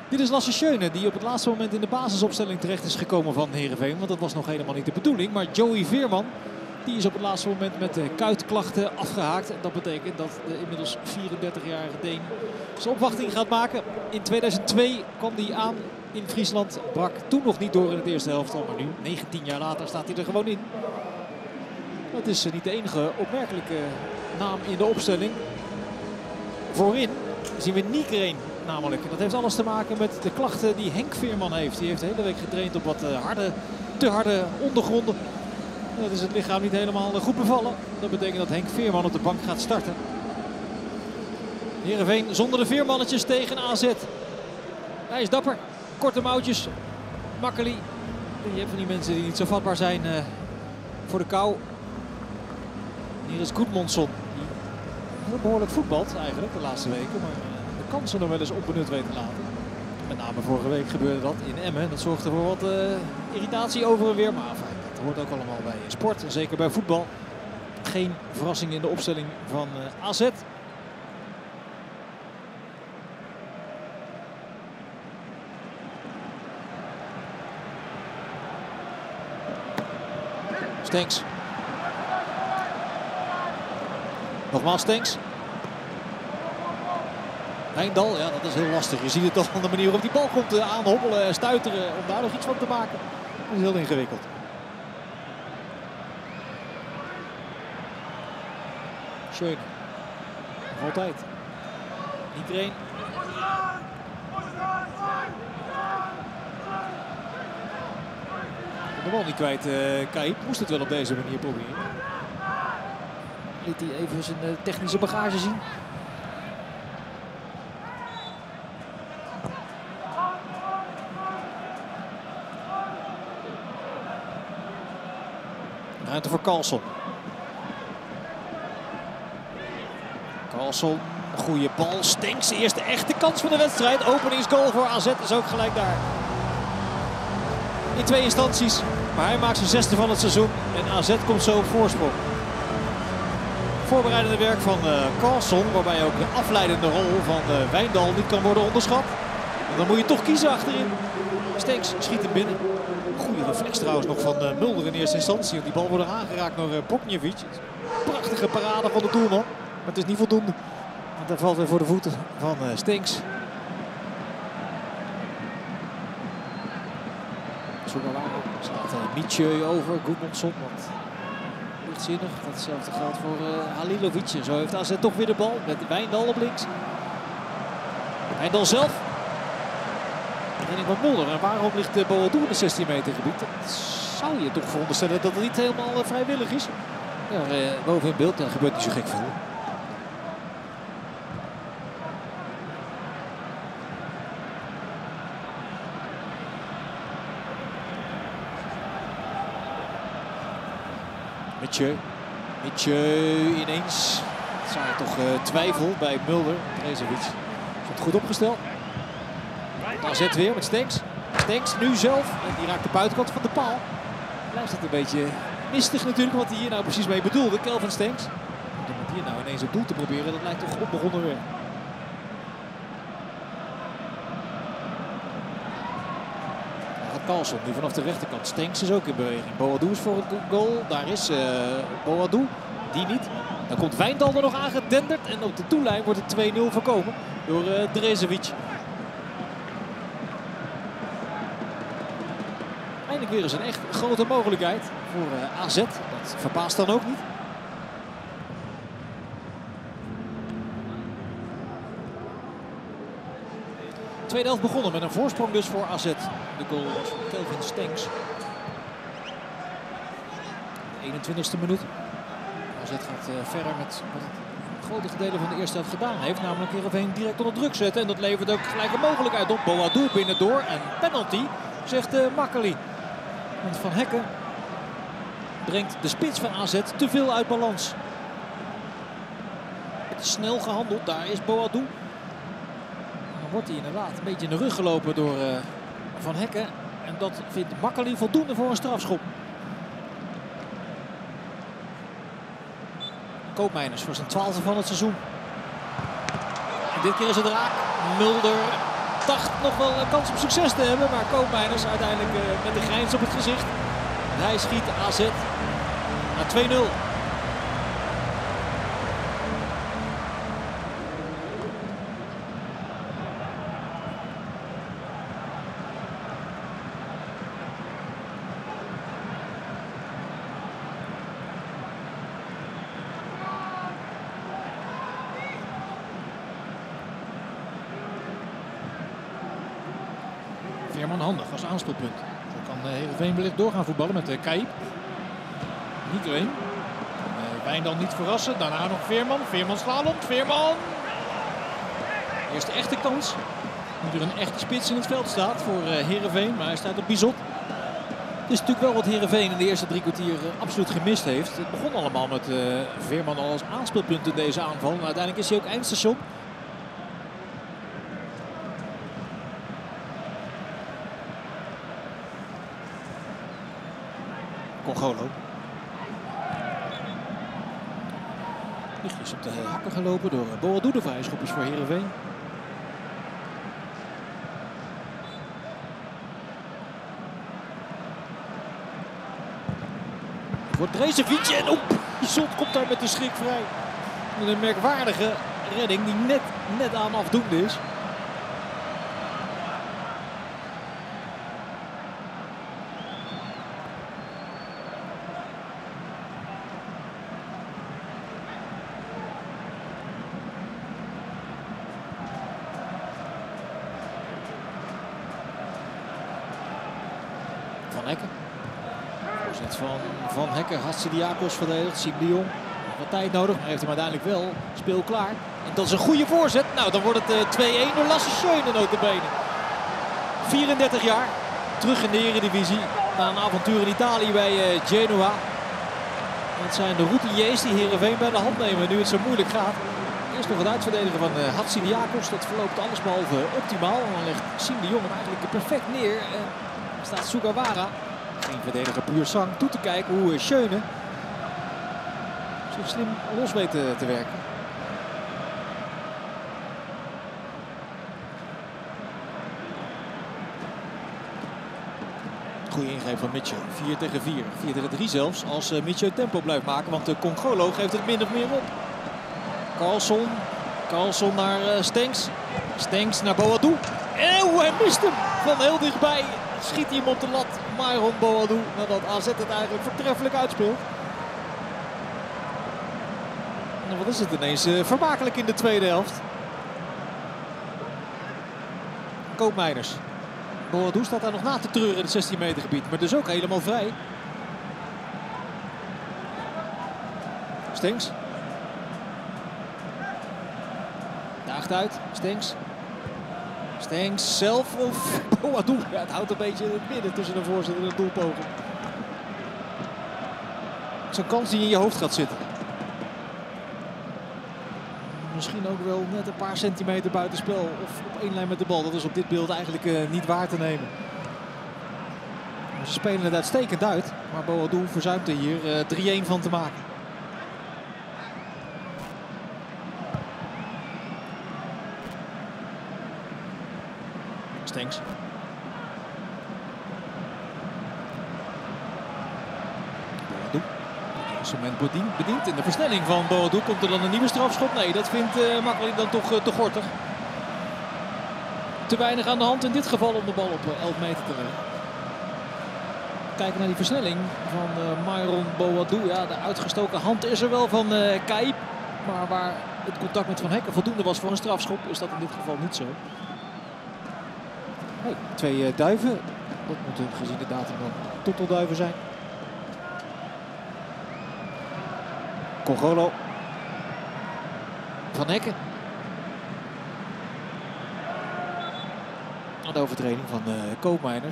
Dit is Lasse Schöne die op het laatste moment in de basisopstelling terecht is gekomen van Heerenveen. Want dat was nog helemaal niet de bedoeling. Maar Joey Veerman die is op het laatste moment met kuitklachten afgehaakt. En dat betekent dat de inmiddels 34-jarige Deen zijn opwachting gaat maken. In 2002 kwam hij aan in Friesland. Brak toen nog niet door in het eerste helftal. Maar nu, 19 jaar later, staat hij er gewoon in. Dat is niet de enige opmerkelijke naam in de opstelling. Voorin zien we Niekreen namelijk. Dat heeft alles te maken met de klachten die Henk Veerman heeft. Die heeft de hele week getraind op wat te harde ondergronden. En dat is het lichaam niet helemaal goed bevallen. Dat betekent dat Henk Veerman op de bank gaat starten. Heerenveen zonder de Veermannetjes tegen AZ. Hij is dapper. Korte mouwtjes. Makkeli. Je hebt van die mensen die niet zo vatbaar zijn voor de kou. Hier is Goedmondsson. Die behoorlijk voetbalt eigenlijk de laatste weken. Maar de kansen nog wel eens onbenut weten laten. Met name vorige week gebeurde dat in Emmen. Dat zorgde voor wat irritatie over en weer. Maar enfin, dat hoort ook allemaal bij sport. En zeker bij voetbal. Geen verrassing in de opstelling van AZ. Stenks. Nogmaals Stenks. Wijndal, ja, dat is heel lastig. Je ziet het toch aan de manier waarop die bal komt aanhobbelen en stuiteren om daar nog iets van te maken. Dat is heel ingewikkeld. Schöne. Nog altijd. Iedereen. De bal niet kwijt. Kaip moest het wel op deze manier proberen. Liet hij even zijn technische bagage zien. Ruimte voor Karlsson. Karlsson, goede bal. Stenks, de eerste echte kans van de wedstrijd. Openingsgoal voor AZ is ook gelijk daar. In 2 instanties. Maar hij maakt zijn 6e van het seizoen. En AZ komt zo op voorsprong. Voorbereidende werk van Karlsson. Waarbij ook de afleidende rol van Wijndal niet kan worden onderschat. En dan moet je toch kiezen achterin. Stenks schiet hem binnen. Goede reflex trouwens nog van Mulder in eerste instantie. Die bal wordt aangeraakt door Boknjevic. Prachtige parade van de doelman. Maar het is niet voldoende. Want hij valt weer voor de voeten van Stenks. Slaat Mietje over. Goedmondsson. Lichtzinnig. Datzelfde geldt voor Halilovic. En zo heeft AZ toch weer de bal. Met Wijndal op links. Wijndal zelf. En ik van Mulder. En waarom ligt Boadu in de 16 meter gebied? Dat zou je toch veronderstellen dat het niet helemaal vrijwillig is. Ja, boven in beeld. Dat gebeurt niet zo gek veel. Mietje ineens. Het zou toch twijfel bij Mulder. Drezevic is het goed opgesteld. AZ weer met Stenks. Stenks nu zelf. En die raakt de buitenkant van de paal. Blijft het een beetje mistig natuurlijk wat hij hier nou precies mee bedoelde. Kelvin Stenks. Om het hier nou ineens op doel te proberen, dat lijkt toch onbegonnen weer. Karlsson nu vanaf de rechterkant. Stenks is ook in beweging. Boadu is voor het goal. Daar is Boadu. Die niet. Dan komt Wijndal er nog aangedenderd. En op de doellijn wordt het 2-0 voorkomen door Drezevic. Eindelijk weer eens een echt grote mogelijkheid voor AZ. Dat verbaast dan ook niet. Tweede helft begonnen met een voorsprong dus voor AZ. De goal was van Kelvin Stenks. De 21e minuut. AZ gaat verder met wat het grote gedeelte van de eerste helft gedaan heeft. Namelijk Heerenveen direct onder druk zetten. En dat levert ook gelijk een mogelijkheid op. Boadu binnendoor en penalty, zegt Makkeli. Want Van Hekken brengt de spits van AZ te veel uit balans. Snel gehandeld, daar is Boadu. Dan wordt hij inderdaad een beetje in de rug gelopen door Van Hekken. En dat vindt Makkeli voldoende voor een strafschop. Koopmeiners voor zijn 12e van het seizoen. En dit keer is het raak. Mulder dacht nog wel een kans op succes te hebben. Maar Koopmeiners uiteindelijk met de grijns op het gezicht. Hij schiet AZ naar 2-0. Veerman handig als aanspeelpunt. Zo kan Heerenveen wellicht doorgaan voetballen met Kaip. Niet alleen. Wijndal niet verrassen. Daarna nog Veerman. Veerman slalomt. Veerman. Eerste echte kans. Nu er een echte spits in het veld staat voor Heerenveen. Maar hij staat op Bizot. Het is natuurlijk wel wat Heerenveen in de eerste 3 kwartier absoluut gemist heeft. Het begon allemaal met Veerman al als aanspeelpunt in deze aanval. Maar uiteindelijk is hij ook eindstation. Congolo. Lichtjes op de hakken gelopen door Boadou. De vrije schop is voor Heerenveen. Wordt Drezevic en op. Bizot komt daar met de schrik vrij. Met een merkwaardige redding die net aan afdoende is. Van Hekken. Voorzet van Hekken. Hatsidiakos verdedigd. Siem de Jong. Wat tijd nodig, maar heeft hem uiteindelijk wel. Speel klaar. En dat is een goede voorzet. Nou, dan wordt het 2-1 door Lasse Schöne notabene. 34 jaar. Terug in de Eredivisie. Na een avontuur in Italië bij Genoa. Dat zijn de routiniers die Heerenveen bij de hand nemen nu het zo moeilijk gaat. Eerst nog het uitverdedigen van Hatsidiakos. Dat verloopt allesbehalve optimaal. En dan legt Siem de Jong hem eigenlijk perfect neer. En staat Sugawara, geen verdediger puur sang, toe te kijken hoe Schöne zich slim los weet te werken. Goede ingreep van Mitchell. 4 tegen 4. 4 tegen 3 zelfs. Als Mitchell tempo blijft maken. Want de Congolo geeft het min of meer op. Carlson naar Stenks. Stenks naar Boadou. En hij mist hem van heel dichtbij. Schiet hij hem op de lat. Myron Boadou. Nadat AZ het eigenlijk voortreffelijk uitspeelt. En wat is het ineens vermakelijk in de tweede helft. Koopmeiners. Boadou staat daar nog na te treuren in het 16 meter gebied. Maar dus ook helemaal vrij. Stenks. Daagt uit. Stenks. Stenks zelf of Boadou. Ja, het houdt een beetje in het midden tussen de voorzet en de doelpoging. Zo'n kans die in je hoofd gaat zitten. Misschien ook wel net een paar centimeter buitenspel of op één lijn met de bal. Dat is op dit beeld eigenlijk niet waar te nemen. Ze spelen het uitstekend uit, maar Boadou verzuimt er hier 3-1 van te maken. Stenks. Boadou. Moment bediend. In de versnelling van Boadou komt er dan een nieuwe strafschop. Nee, dat vindt Makkeli dan toch te gortig. Te weinig aan de hand in dit geval om de bal op 11 meter te leggen. Kijken naar die versnelling van Myron Boadou. Ja, de uitgestoken hand is er wel van Kaip. Maar waar het contact met Van Hekken voldoende was voor een strafschop, is dat in dit geval niet zo. Hey, 2 duiven. Dat moeten gezien de datum dan tottelduiven zijn. Congolo. Van Hekken. De overtreding van Koopmeiners.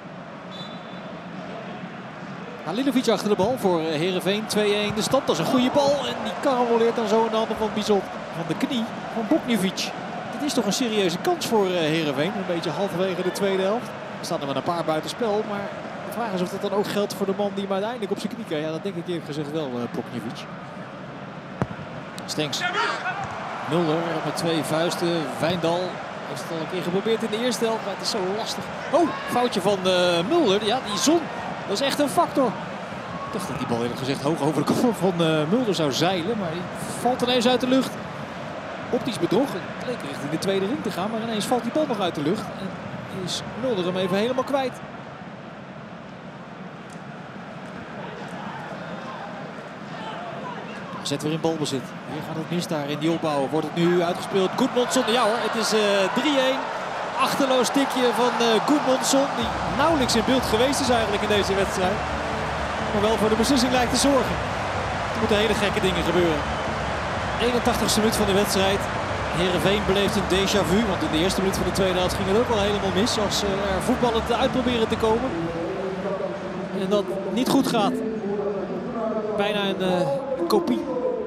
Halilovic achter de bal voor Heerenveen. 2-1 de stand. Dat is een goede bal. En die karamboleert dan zo in de handen van Bizot. Van de knie van Boknjevic. Dit is toch een serieuze kans voor Heerenveen. Een beetje halverwege de tweede helft. Er staan er wel een paar buitenspel. Maar de vraag is of dat dan ook geldt voor de man die hem uiteindelijk op zijn knie krijgt. Ja, dat denk ik eerlijk gezegd wel, Boknjevic. Stenks. Mulder met 2 vuisten. Wijndal. Heeft het al een keer geprobeerd in de eerste helft, maar het is zo lastig. Oh, foutje van Mulder. Ja, die zon, dat is echt een factor. Ik dacht dat die bal eerlijk gezegd hoog over de kop van Mulder zou zeilen, maar die valt ineens uit de lucht. Optisch bedrog. Het leek richting de tweede ring te gaan, maar ineens valt die bal nog uit de lucht. En is Mulder hem even helemaal kwijt. Zet weer in balbezit. Hier gaat het mis daar in die opbouw. Wordt het nu uitgespeeld. Gudmundsson. Ja hoor, het is 3-1. Achterloos tikje van Gudmundsson. Die nauwelijks in beeld geweest is eigenlijk in deze wedstrijd. Maar wel voor de beslissing lijkt te zorgen. Er moeten hele gekke dingen gebeuren. 81ste minuut van de wedstrijd. Heerenveen beleeft een déjà vu. Want in de eerste minuut van de tweede helft ging het ook wel helemaal mis. Als ze er voetballend uitproberen te komen. En dat niet goed gaat. Bijna een kopie.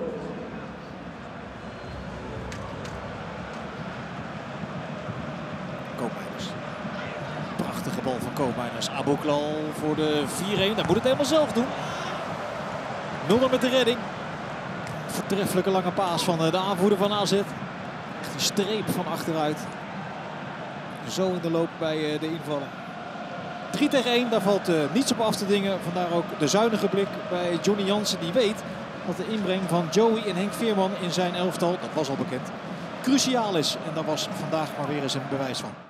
Koopmeiners. Prachtige bal van Koopmeiners. Aboukhlal voor de 4-1. Hij moet het helemaal zelf doen. Mulder met de redding. Voortreffelijke lange paas van de aanvoerder van AZ. Echt die streep van achteruit. Zo in de loop bij de invallen. 3-1, daar valt niets op af te dingen. Vandaar ook de zuinige blik bij Johnny Jansen. Die weet dat de inbreng van Joey en Henk Veerman in zijn elftal, dat was al bekend, cruciaal is. En daar was vandaag maar weer eens een bewijs van.